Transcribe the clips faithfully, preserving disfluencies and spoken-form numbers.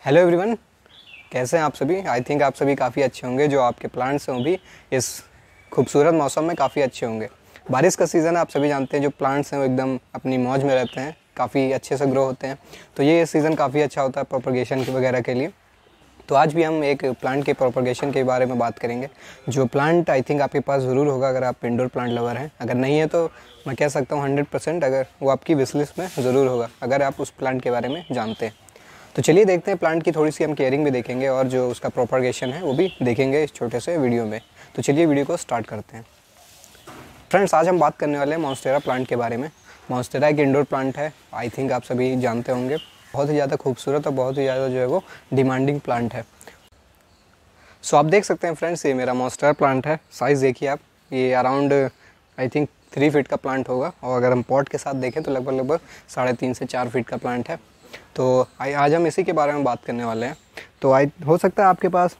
Hello everyone, कैसे हैं आप सभी। आई थिंक आप सभी काफ़ी अच्छे होंगे। जो आपके प्लांट्स हैं वो भी इस खूबसूरत मौसम में काफ़ी अच्छे होंगे। बारिश का सीज़न है, आप सभी जानते हैं। जो प्लांट्स हैं वो एकदम अपनी मौज में रहते हैं, काफ़ी अच्छे से ग्रो होते हैं। तो ये सीज़न काफ़ी अच्छा होता है प्रोपगेशन वगैरह के लिए। तो आज भी हम एक प्लांट के प्रोपगेशन के बारे में बात करेंगे। जो प्लांट आई थिंक आपके पास ज़रूर होगा अगर आप इंडोर प्लांट लवर हैं। अगर नहीं है तो मैं कह सकता हूँ हंड्रेड परसेंट अगर वो आपकी विश लिस्ट में ज़रूर होगा, अगर आप उस प्लांट के बारे में जानते हैं। तो चलिए देखते हैं, प्लांट की थोड़ी सी हम केयरिंग भी देखेंगे और जो उसका प्रोपगेशन है वो भी देखेंगे इस छोटे से वीडियो में। तो चलिए वीडियो को स्टार्ट करते हैं। फ्रेंड्स, आज हम बात करने वाले हैं मॉन्स्टेरा प्लांट के बारे में। मॉन्स्टेरा एक इंडोर प्लांट है, आई थिंक आप सभी जानते होंगे। बहुत ही ज़्यादा खूबसूरत और बहुत ही ज़्यादा जो है वो डिमांडिंग प्लांट है। सो आप देख सकते हैं फ्रेंड्स, ये मेरा मॉन्स्टेरा प्लांट है। साइज़ देखिए आप, ये around I think three feet का प्लांट होगा, और अगर हम पॉट के साथ देखें तो लगभग लगभग साढ़े तीन से चार फीट का प्लांट है। तो आज हम इसी के बारे में बात करने वाले हैं। तो आई हो सकता है आपके पास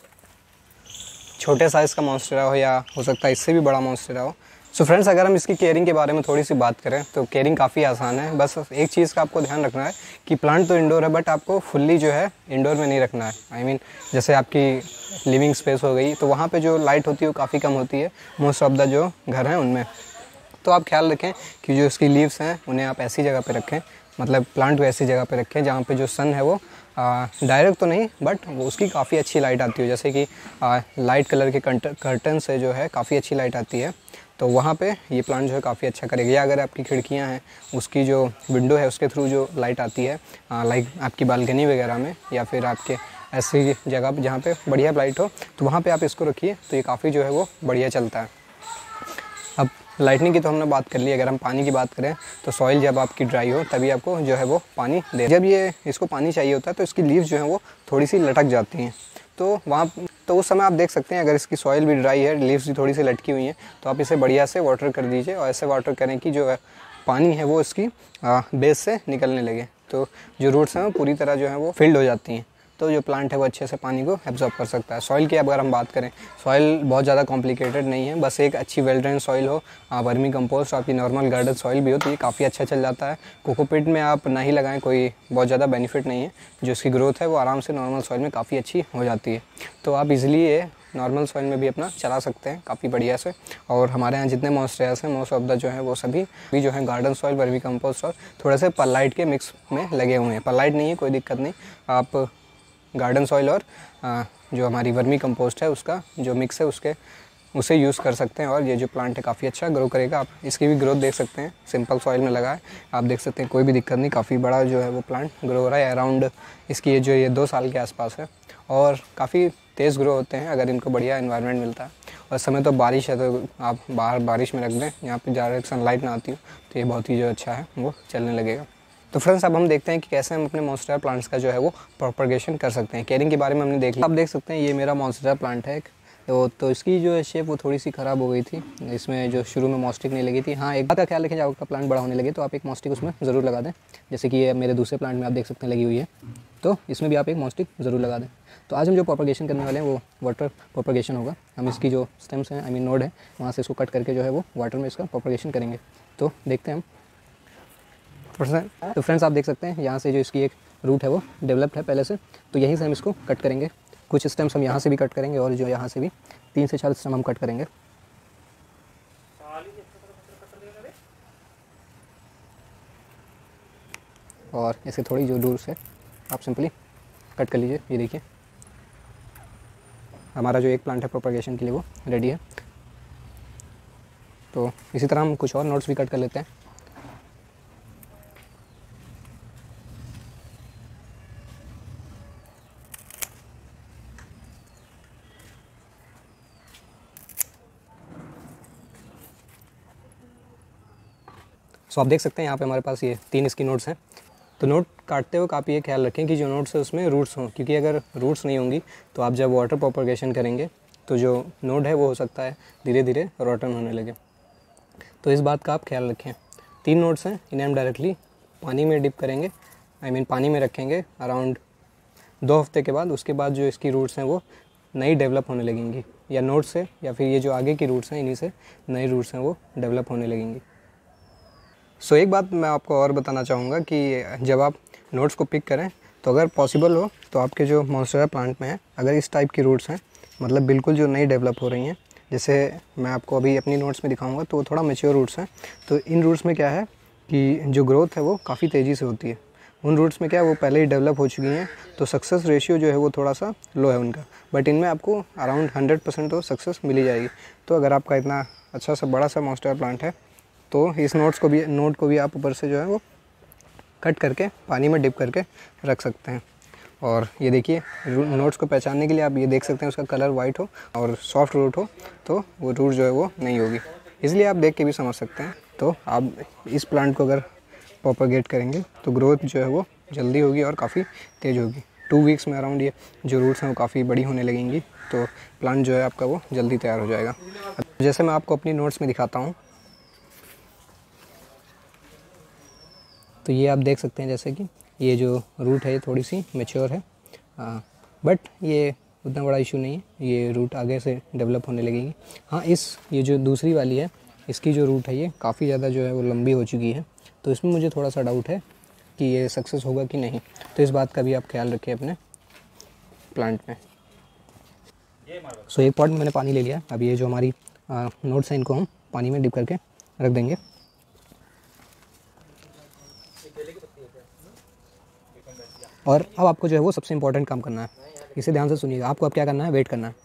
छोटे साइज़ का मॉन्स्टेरा हो, या हो सकता है इससे भी बड़ा मॉन्स्टेरा हो। सो फ्रेंड्स, अगर हम इसकी केयरिंग के बारे में थोड़ी सी बात करें तो केयरिंग काफ़ी आसान है। बस एक चीज़ का आपको ध्यान रखना है कि प्लांट तो इंडोर है, बट आपको फुल्ली जो है इंडोर में नहीं रखना है। आई I मीन mean, जैसे आपकी लिविंग स्पेस हो गई, तो वहाँ पे जो लाइट होती है वो काफ़ी कम होती है मोस्ट ऑफ द जो घर हैं उनमें। तो आप ख्याल रखें कि जो इसकी लीव्स हैं उन्हें आप ऐसी जगह पे रखें, मतलब प्लांट को ऐसी जगह पे रखें जहाँ पे जो सन है वो डायरेक्ट तो नहीं, बट वो उसकी काफ़ी अच्छी लाइट आती हो। जैसे कि लाइट कलर के कर्टन से जो है काफ़ी अच्छी लाइट आती है, तो वहाँ पे ये प्लांट जो है काफ़ी अच्छा करेगा। या अगर आपकी खिड़कियाँ हैं, उसकी जो विंडो है उसके थ्रू जो लाइट आती है, लाइक आपकी बालकनी वगैरह में, या फिर आपके ऐसी जगह पे जहाँ पे बढ़िया लाइट हो, तो वहाँ पे आप इसको रखिए, तो ये काफ़ी जो है वो बढ़िया चलता है। अब लाइटनिंग की तो हमने बात कर ली। अगर हम पानी की बात करें तो सॉइल जब आपकी ड्राई हो तभी आपको जो है वो पानी दे। जब ये इसको पानी चाहिए होता है तो इसकी लीव्स जो है वो थोड़ी सी लटक जाती हैं, तो वहाँ तो उस समय आप देख सकते हैं, अगर इसकी सॉइल भी ड्राई है, लीव्स भी थोड़ी सी लटकी हुई हैं, तो आप इसे बढ़िया से वाटर कर दीजिए, और ऐसे वाटर करें कि जो है पानी है वो इसकी बेस से निकलने लगे, तो जो रूट्स हैं वो पूरी तरह जो है वो फिल्ड हो जाती हैं, तो जो प्लांट है वो अच्छे से पानी को एब्जॉर्ब कर सकता है। सॉइल की अगर हम बात करें, सॉइल बहुत ज़्यादा कॉम्प्लिकेटेड नहीं है, बस एक अच्छी वेल ड्रेन सॉइल हो, वर्मी कंपोस्ट, आपकी नॉर्मल गार्डन सॉइल भी हो, तो ये काफ़ी अच्छा चल जाता है। कोकोपीट में आप ना ही लगाएं, कोई बहुत ज़्यादा बेनिफिट नहीं है। जो इसकी ग्रोथ है वो आराम से नॉर्मल सॉइल में काफ़ी अच्छी हो जाती है, तो आप इजीली ये नॉर्मल सॉइल में भी अपना चला सकते हैं काफ़ी बढ़िया से। और हमारे यहाँ जितने मॉन्स्टेरास हैं मोस्ट ऑफ द जो है वो सभी भी जो है गार्डन सॉइल, वर्मी कंपोस्ट और थोड़े से परलाइट के मिक्स में लगे हुए हैं। परलाइट नहीं है, कोई दिक्कत नहीं, आप गार्डन सॉइल और जो हमारी वर्मी कंपोस्ट है उसका जो मिक्स है उसके उसे यूज़ कर सकते हैं, और ये जो प्लांट है काफ़ी अच्छा ग्रो करेगा। आप इसकी भी ग्रोथ देख सकते हैं, सिंपल सॉइल में लगा है, आप देख सकते हैं, कोई भी दिक्कत नहीं, काफ़ी बड़ा जो है वो प्लांट ग्रो हो रहा है। अराउंड इसकी ये जो ये दो साल के आसपास है, और काफ़ी तेज़ ग्रो होते हैं अगर इनको बढ़िया एनवायरनमेंट मिलता है। और समय तो बारिश है, तो आप बाहर बारिश में रख दें, यहाँ पर ज़्यादा सनलाइट ना आती हो, तो ये बहुत ही जो अच्छा है वो चलने लगेगा। तो फ्रेंड्स, अब हम देखते हैं कि कैसे हम अपने मॉन्स्टेरा प्लांट्स का जो है वो प्रोपगेशन कर सकते हैं। केयरिंग के बारे में हमने देख लिया। आप देख सकते हैं ये मेरा मॉन्स्टेरा प्लांट है, तो, तो इसकी जो है शेप वो थोड़ी सी ख़राब हो गई थी, इसमें जो शुरू में मॉस्टिक नहीं लगी थी। हाँ, एक बात का ख्याल रखें, जब आपका प्लांट बड़ा होने लगे तो आप एक मॉस्टिक उसमें ज़रूर लगा दें। जैसे कि ये मेरे दूसरे प्लांट में आप देख सकते हैं लगी हुई है, तो इसमें भी आप एक मॉस्टिक ज़रूर लगा दें। तो आज हम जो प्रोपगेशन करने वाले हैं वो वाटर प्रोपगेशन होगा। हम इसकी जो स्टेम्स हैं, आई मीन नोड है, वहाँ से इसको कट करके जो है वो वाटर में इसका प्रोपगेशन करेंगे। तो देखते हैं हम। तो फ्रेंड्स, आप देख सकते हैं यहाँ से जो इसकी एक रूट है वो डेवलप्ड है पहले से, तो यहीं से हम इसको कट करेंगे। कुछ स्टेम्स हम यहाँ से भी कट करेंगे, और जो यहाँ से भी तीन से चार स्टेम हम कट करेंगे। और इसे थोड़ी जो दूर से आप सिंपली कट कर लीजिए। ये देखिए हमारा जो एक प्लांट है प्रोपगेशन के लिए वो रेडी है। तो इसी तरह हम कुछ और नोट्स भी कट कर लेते हैं। सो आप देख सकते हैं यहाँ पे हमारे पास ये तीन इसकी नोट्स हैं। तो नोट काटते हुए काफ़ी ये ख्याल रखें कि जो नोट्स है उसमें रूट्स हों, क्योंकि अगर रूट्स नहीं होंगी तो आप जब वाटर प्रोपगेशन करेंगे तो जो नोड है वो हो सकता है धीरे धीरे रोटन होने लगे। तो इस बात का आप ख्याल रखें। तीन नोट्स हैं, इन्हें हम डायरेक्टली पानी में डिप करेंगे, आई मीन पानी में रखेंगे अराउंड दो हफ्ते के बाद। उसके बाद जो इसकी रूट्स हैं वो नई डेवलप होने लगेंगी, या नोट से या फिर ये जो आगे की रूट्स हैं इन्हीं से नई रूट्स हैं वो डेवलप होने लगेंगी। सो so, एक बात मैं आपको और बताना चाहूँगा कि जब आप नोट्स को पिक करें तो अगर पॉसिबल हो तो आपके जो मॉन्स्टेरा प्लांट में है, अगर इस टाइप की रूट्स हैं, मतलब बिल्कुल जो नई डेवलप हो रही हैं, जैसे मैं आपको अभी अपनी नोट्स में दिखाऊंगा तो थोड़ा मैच्योर रूट्स हैं, तो इन रूट्स में क्या है कि जो ग्रोथ है वो काफ़ी तेज़ी से होती है। उन रूट्स में क्या है वो पहले ही डेवलप हो चुकी हैं, तो सक्सेस रेशियो जो है वो थोड़ा सा लो है उनका, बट इनमें आपको अराउंड हंड्रेड परसेंट तो सक्सेस मिल ही जाएगी। तो अगर आपका इतना अच्छा सा बड़ा सा मॉन्स्टेरा प्लांट है तो इस नोट्स को भी नोट को भी आप ऊपर से जो है वो कट करके पानी में डिप करके रख सकते हैं। और ये देखिए नोट्स को पहचानने के लिए आप ये देख सकते हैं उसका कलर वाइट हो और सॉफ्ट रूट हो तो वो रूट जो है वो नहीं होगी, इसलिए आप देख के भी समझ सकते हैं। तो आप इस प्लांट को अगर प्रोपगेट करेंगे तो ग्रोथ जो है वो जल्दी होगी और काफ़ी तेज़ होगी। टू वीक्स में अराउंड ये जो रूट्स हैं वो काफ़ी बड़ी होने लगेंगी, तो प्लांट जो है आपका वो जल्दी तैयार हो जाएगा। जैसे मैं आपको अपनी नोट्स में दिखाता हूँ, तो ये आप देख सकते हैं जैसे कि ये जो रूट है ये थोड़ी सी मैच्योर है, बट ये उतना बड़ा इशू नहीं है, ये रूट आगे से डेवलप होने लगेगी। हाँ, इस ये जो दूसरी वाली है इसकी जो रूट है ये काफ़ी ज़्यादा जो है वो लंबी हो चुकी है, तो इसमें मुझे थोड़ा सा डाउट है कि ये सक्सेस होगा कि नहीं, तो इस बात का भी आप ख्याल रखें अपने प्लांट में। सो एक पॉट में मैंने पानी ले लिया, अब ये जो हमारी नोट्स हैं इनको हम पानी में डिप करके रख देंगे। और अब आपको जो है वो सबसे इम्पोर्टेंट काम करना है, इसे ध्यान से सुनिएगा। आपको अब क्या करना है, वेट करना है।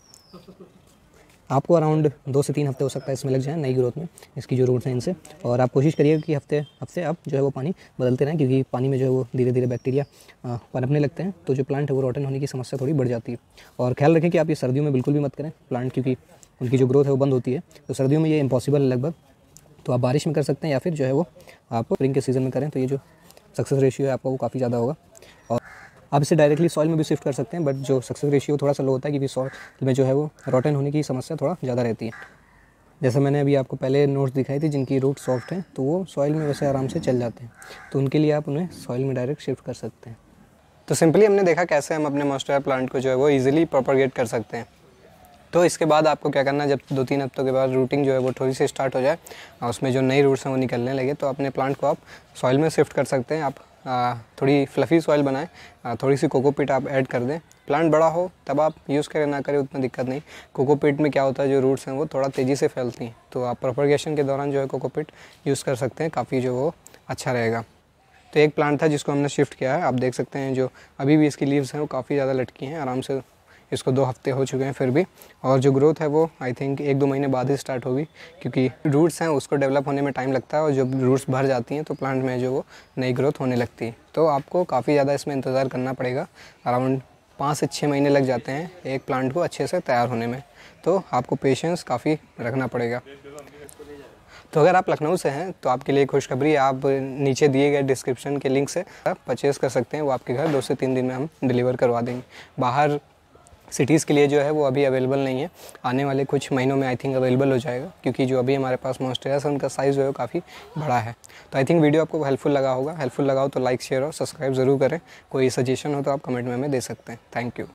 आपको अराउंड दो से तीन हफ्ते हो सकता है इसमें लग जाए नई ग्रोथ में, इसकी जो रूट्स हैं इनसे। और आप कोशिश करिएगा कि हफ्ते हफ्ते आप जो है वो पानी बदलते रहें, क्योंकि पानी में जो है वो धीरे धीरे बैक्टीरिया पनपने लगते हैं, तो जो प्लांट है वो रोटन होने की समस्या थोड़ी बढ़ जाती है। और ख्याल रखें कि आप ये सर्दियों में बिल्कुल भी मत करें प्लांट, क्योंकि उनकी जो ग्रोथ है वो बंद होती है, तो सर्दियों में ये इम्पॉसिबल है लगभग। तो आप बारिश में कर सकते हैं या फिर जो है वो आप स्प्रिंग के सीज़न में करें, तो ये जो सक्सेस रेशियो है आपका वो काफ़ी ज़्यादा होगा। और आप इसे डायरेक्टली सॉइल में भी शिफ्ट कर सकते हैं, बट जो सक्सेस रेशियो थोड़ा सा लो होता है, क्योंकि सॉइल में जो है वो रोटन होने की समस्या थोड़ा ज़्यादा रहती है। जैसे मैंने अभी आपको पहले नोट्स दिखाई थी जिनकी रूट सॉफ्ट है, तो वो सॉइल में वैसे आराम से चल जाते हैं, तो उनके लिए आप उन्हें सॉइल में डायरेक्ट शिफ्ट कर सकते हैं। तो सिंपली हमने देखा कैसे हम अपने मॉन्स्टेरा प्लांट को जो है वो ईजिली प्रोपगेट कर सकते हैं। तो इसके बाद आपको क्या करना है, जब दो तीन हफ्तों के बाद रूटिंग जो है वो थोड़ी सी स्टार्ट हो जाए और उसमें जो नई रूट्स हैं वो निकलने लगे, तो अपने प्लांट को आप सॉइल में शिफ्ट कर सकते हैं। आप आ, थोड़ी फ्लफ़ी सॉइल बनाएं, आ, थोड़ी सी कोकोपीट आप ऐड कर दें। प्लांट बड़ा हो तब आप यूज़ करें, ना करें उतना दिक्कत नहीं। कोकोपीट में क्या होता है, जो रूट्स हैं वो थोड़ा तेज़ी से फैलती हैं, तो आप प्रोपगेशन के दौरान जो है कोकोपीट यूज़ कर सकते हैं, काफ़ी जो वो अच्छा रहेगा। तो एक प्लांट था जिसको हमने शिफ्ट किया है, आप देख सकते हैं जो अभी भी इसकी लीव्स हैं वो काफ़ी ज़्यादा लटकी हैं, आराम से इसको दो हफ्ते हो चुके हैं फिर भी। और जो ग्रोथ है वो आई थिंक एक दो महीने बाद ही स्टार्ट होगी, क्योंकि रूट्स हैं उसको डेवलप होने में टाइम लगता है, और जब रूट्स भर जाती हैं तो प्लांट में जो वो नई ग्रोथ होने लगती है। तो आपको काफ़ी ज़्यादा इसमें इंतज़ार करना पड़ेगा, अराउंड पाँच से छः महीने लग जाते हैं एक प्लांट को अच्छे से तैयार होने में, तो आपको पेशेंस काफ़ी रखना पड़ेगा। तो अगर आप लखनऊ से हैं तो आपके लिए खुशखबरी है, आप नीचे दिए गए डिस्क्रिप्शन के लिंक से आप परचेज़ कर सकते हैं, वो आपके घर दो से तीन दिन में हम डिलीवर करवा देंगे। बाहर सिटीज़ के लिए जो है वो अभी अवेलेबल नहीं है, आने वाले कुछ महीनों में आई थिंक अवेलेबल हो जाएगा, क्योंकि जो अभी हमारे पास मॉन्स्टेरा है उनका साइज़ जो है काफ़ी बड़ा है। तो आई थिंक वीडियो आपको हेल्पफुल लगा होगा। हेल्पफुल लगा हो तो लाइक शेयर और सब्सक्राइब ज़रूर करें। कोई सजेशन हो तो आप कमेंट में हमें दे सकते हैं। Thank you.